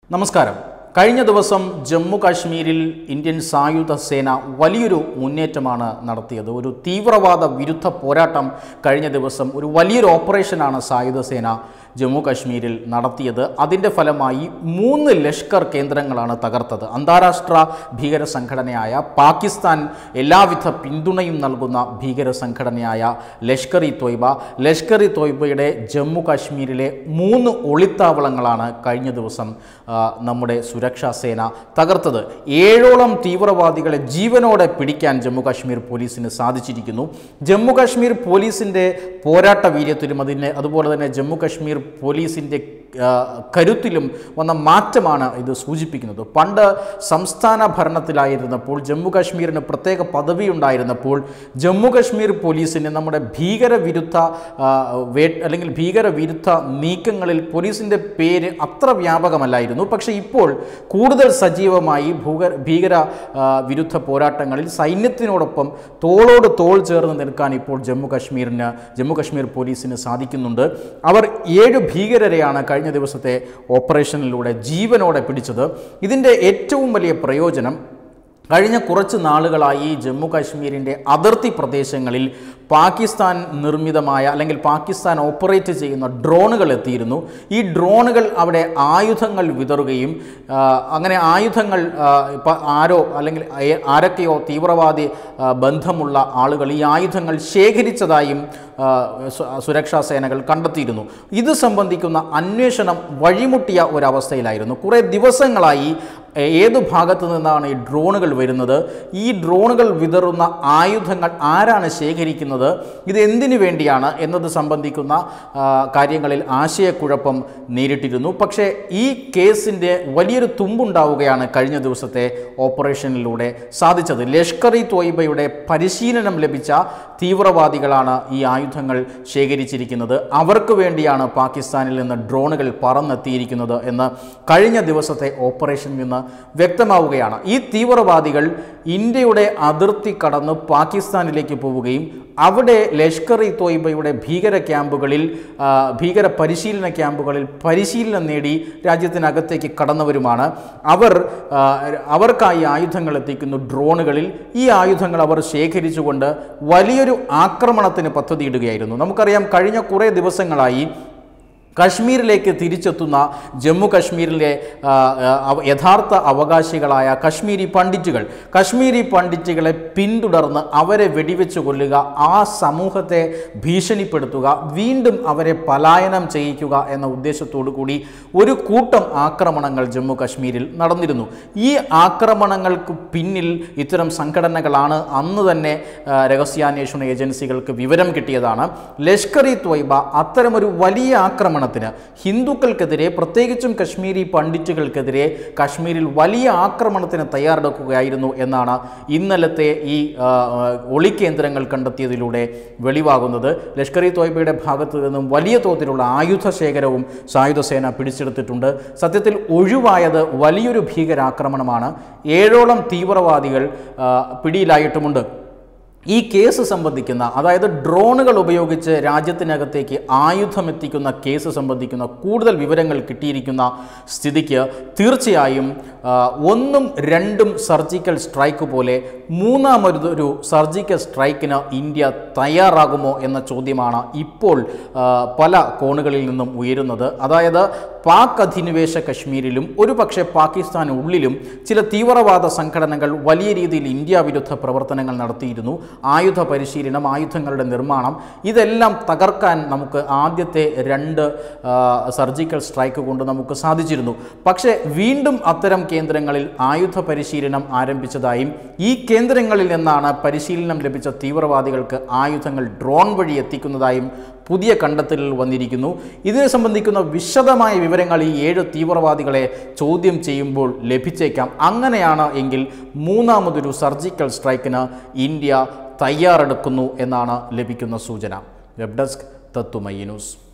നമസ്കാരം. കഴിഞ്ഞ ദിവസം ജമ്മു കാശ്മീരിൽ ഇന്ത്യൻ സായുധ സേന വലിയൊരു മുന്നേറ്റമാണ് നടത്തിയത്. ഒരു തീവ്രവാദ വിരുദ്ധ പോരാട്ടം കഴിഞ്ഞ ദിവസം ഒരു വലിയൊരു ഓപ്പറേഷനാണ് സായുധ സേന ജമ്മു കാശ്മീരിൽ നടത്തിയത്. അതിൻ്റെ ഫലമായി 3 ലഷ്കർ കേന്ദ്രങ്ങളാണ് തകർത്തത്. അന്താരാഷ്ട്ര ഭീകര സംഘടനയായ പാകിസ്ഥാൻ എല്ലാവിധ പിന്തുണയും നൽകുന്ന ഭീകര സംഘടനയായ ലഷ്കർ ഇ തോയ്ബയുടെ ജമ്മു കാശ്മീരിലെ 3 ഒളിത്താവളങ്ങളാണ് കഴിഞ്ഞ ദിവസം നമ്മുടെ സുരക്ഷാ സേന തകർത്തത്. 7ഓളം തീവ്രവാദികളെ ജീവനോടെ പിടിക്കാൻ ജമ്മു കാശ്മീർ പോലീസിന് സാധിച്ചിരിക്കുന്നു. ജമ്മു കാശ്മീർ പോലീസിൻ്റെ പോരാട്ട വീര്യത്തിലും അതുപോലെ തന്നെ ജമ്മു കാശ്മീർ പോലീസിൻ്റെ കരുത്തിലും വന്ന മാറ്റമാണ് ഇത് സൂചിപ്പിക്കുന്നത്. പണ്ട് സംസ്ഥാന ഭരണത്തിലായിരുന്നപ്പോൾ ജമ്മു കാശ്മീരിന് പ്രത്യേക പദവി ഉണ്ടായിരുന്നപ്പോൾ ജമ്മു കാശ്മീർ പോലീസിന് നമ്മുടെ ഭീകരവിരുദ്ധ നീക്കങ്ങളിൽ പോലീസിൻ്റെ പേര് അത്ര വ്യാപകമല്ലായിരുന്നു. പക്ഷേ ഇപ്പോൾ കൂടുതൽ സജീവമായി ഭീകര വിരുദ്ധ പോരാട്ടങ്ങളിൽ സൈന്യത്തിനോടൊപ്പം തോളോട് തോൾ ചേർന്ന് നിൽക്കാൻ ഇപ്പോൾ ജമ്മു കാശ്മീർ പോലീസിന് സാധിക്കുന്നുണ്ട്. അവർ 7 ഭീകരരെയാണ് കഴിഞ്ഞ ദിവസത്തെ ഓപ്പറേഷനിലൂടെ ജീവനോടെ പിടിച്ചത്. ഇതിൻ്റെ ഏറ്റവും വലിയ പ്രയോജനം കഴിഞ്ഞ കുറച്ച് നാളുകളായി ജമ്മു കാശ്മീരിൻ്റെ അതിർത്തി പ്രദേശങ്ങളിൽ പാകിസ്ഥാൻ നിർമ്മിതമായ അല്ലെങ്കിൽ പാകിസ്ഥാൻ ഓപ്പറേറ്റ് ചെയ്യുന്ന ഡ്രോണുകൾ എത്തിയിരുന്നു. ഈ ഡ്രോണുകൾ അവിടെ ആയുധങ്ങൾ വിതറുകയും അങ്ങനെ ആയുധങ്ങൾ ആരൊക്കെയോ തീവ്രവാദി ബന്ധമുള്ള ആളുകൾ ഈ ആയുധങ്ങൾ ശേഖരിച്ചതായും സുരക്ഷാ സേനകൾ കണ്ടെത്തിയിരുന്നു. ഇത് സംബന്ധിക്കുന്ന അന്വേഷണം വഴിമുട്ടിയ ഒരവസ്ഥയിലായിരുന്നു. കുറേ ദിവസങ്ങളായി ഏത് ഭാഗത്തു നിന്നാണ് ഈ ഡ്രോണുകൾ വരുന്നത്, ഈ ഡ്രോണുകൾ വിതറുന്ന ആയുധങ്ങൾ ആരാണ് ശേഖരിക്കുന്നത്, ഇത് എന്തിനു വേണ്ടിയാണ് എന്നത് സംബന്ധിക്കുന്ന കാര്യങ്ങളിൽ ആശയക്കുഴപ്പം നേരിട്ടിരുന്നു. പക്ഷേ ഈ കേസിൻ്റെ വലിയൊരു തുമ്പുണ്ടാവുകയാണ് കഴിഞ്ഞ ദിവസത്തെ ഓപ്പറേഷനിലൂടെ സാധിച്ചത്. ലഷ്കർ ഇ തോയ്ബയുടെ പരിശീലനം ലഭിച്ച തീവ്രവാദികളാണ് ഈ ആയുധങ്ങൾ ശേഖരിച്ചിരിക്കുന്നത്. അവർക്ക് വേണ്ടിയാണ് പാകിസ്ഥാനിൽ നിന്ന് ഡ്രോണുകൾ പറന്നെത്തിയിരിക്കുന്നത് എന്ന് കഴിഞ്ഞ ദിവസത്തെ ഓപ്പറേഷനിൽ നിന്ന് വ്യക്തമാവുകയാണ്. ഈ തീവ്രവാദികൾ ഇന്ത്യയുടെ അതിർത്തി കടന്ന് പാകിസ്ഥാനിലേക്ക് പോവുകയും അവിടെ ലഷ്കർ ഇ തോയ്ബയുടെ ഭീകര പരിശീലന ക്യാമ്പുകളിൽ പരിശീലനം നേടി രാജ്യത്തിനകത്തേക്ക് കടന്നവരുമാണ്. അവർക്കായി ആയുധങ്ങൾ എത്തിക്കുന്നു ഡ്രോണുകളിൽ. ഈ ആയുധങ്ങൾ അവർ ശേഖരിച്ചുകൊണ്ട് വലിയൊരു ആക്രമണത്തിന് പദ്ധതിയിടുകയായിരുന്നു. നമുക്കറിയാം, കഴിഞ്ഞ കുറേ ദിവസങ്ങളായി കശ്മീരിലേക്ക് തിരിച്ചെത്തുന്ന ജമ്മു കശ്മീരിലെ യഥാർത്ഥ അവകാശികളായ കശ്മീരി പണ്ഡിറ്റുകളെ പിന്തുടർന്ന് അവരെ വെടിവെച്ച് കൊല്ലുക, ആ സമൂഹത്തെ ഭീഷണിപ്പെടുത്തുക, വീണ്ടും അവരെ പലായനം ചെയ്യിക്കുക എന്ന ഉദ്ദേശത്തോടു കൂടി ഒരു കൂട്ടം ആക്രമണങ്ങൾ ജമ്മു കശ്മീരിൽ നടന്നിരുന്നു. ഈ ആക്രമണങ്ങൾക്ക് പിന്നിൽ ഇത്തരം സംഘടനകളാണ് അന്ന് തന്നെ രഹസ്യാന്വേഷണ ഏജൻസികൾക്ക് വിവരം കിട്ടിയതാണ്. ലഷ്കർ ഇ തോയ്ബ അത്തരമൊരു വലിയ ആക്രമണം ഹിന്ദുക്കൾക്കെതിരെ, പ്രത്യേകിച്ചും കശ്മീരി പണ്ഡിറ്റുകൾക്കെതിരെ കശ്മീരിൽ വലിയ ആക്രമണത്തിന് തയ്യാറെടുക്കുകയായിരുന്നു എന്നാണ് ഇന്നലത്തെ ഈ ഒളിക്കേന്ദ്രങ്ങൾ കണ്ടെത്തിയതിലൂടെ വെളിവാകുന്നത്. ലഷ്കർ ഇ തോയ്ബയുടെ ഭാഗത്തു നിന്നും വലിയ തോതിലുള്ള ആയുധ ശേഖരവും സായുധ സേന പിടിച്ചെടുത്തിട്ടുണ്ട്. സത്യത്തിൽ ഒഴിവായത് വലിയൊരു ഭീകരാക്രമണമാണ്. 7ഓളം തീവ്രവാദികൾ പിടിയിലായിട്ടുമുണ്ട്. ഈ കേസ് സംബന്ധിക്കുന്ന, അതായത് ഡ്രോണുകൾ ഉപയോഗിച്ച് രാജ്യത്തിനകത്തേക്ക് ആയുധമെത്തിക്കുന്ന കേസ് സംബന്ധിക്കുന്ന കൂടുതൽ വിവരങ്ങൾ കിട്ടിയിരിക്കുന്ന സ്ഥിതിക്ക് തീർച്ചയായും 1ഉം 2ഉം സർജിക്കൽ സ്ട്രൈക്ക് പോലെ മൂന്നാമതൊരു സർജിക്കൽ സ്ട്രൈക്കിന് ഇന്ത്യ തയ്യാറാകുമോ എന്ന ചോദ്യമാണ് ഇപ്പോൾ പല കോണുകളിൽ നിന്നും ഉയരുന്നത്. അതായത് പാക് അധിനിവേശ കശ്മീരിലും ഒരുപക്ഷെ പാകിസ്ഥാനുള്ളിലും ചില തീവ്രവാദ സംഘടനകൾ വലിയ രീതിയിൽ ഇന്ത്യ വിരുദ്ധ പ്രവർത്തനങ്ങൾ നടത്തിയിരുന്നു. ആയുധ പരിശീലനം, ആയുധങ്ങളുടെ നിർമ്മാണം, ഇതെല്ലാം തകർക്കാൻ നമുക്ക് ആദ്യത്തെ 2 സർജിക്കൽ സ്ട്രൈക്ക് കൊണ്ട് നമുക്ക് സാധിച്ചിരുന്നു. പക്ഷേ വീണ്ടും അത്തരം കേന്ദ്രങ്ങളിൽ ആയുധ പരിശീലനം ആരംഭിച്ചതായും ഈ കേന്ദ്രങ്ങളിൽ നിന്നാണ് പരിശീലനം ലഭിച്ച തീവ്രവാദികൾക്ക് ആയുധങ്ങൾ ഡ്രോൺ വഴി എത്തിക്കുന്നതായും പുതിയ കണ്ടെത്തലുകൾ വന്നിരിക്കുന്നു. ഇതിനെ സംബന്ധിക്കുന്ന വിശദമായ വിവരങ്ങൾ ഈ 7 തീവ്രവാദികളെ ചോദ്യം ചെയ്യുമ്പോൾ ലഭിച്ചേക്കാം. അങ്ങനെയാണ് എങ്കിൽ മൂന്നാമതൊരു സർജിക്കൽ സ്ട്രൈക്കിന് ഇന്ത്യ തയ്യാറെടുക്കുന്നു എന്നാണ് ലഭിക്കുന്ന സൂചന. വെബ് ഡെസ്ക് തത്തുമൈ ന്യൂസ്.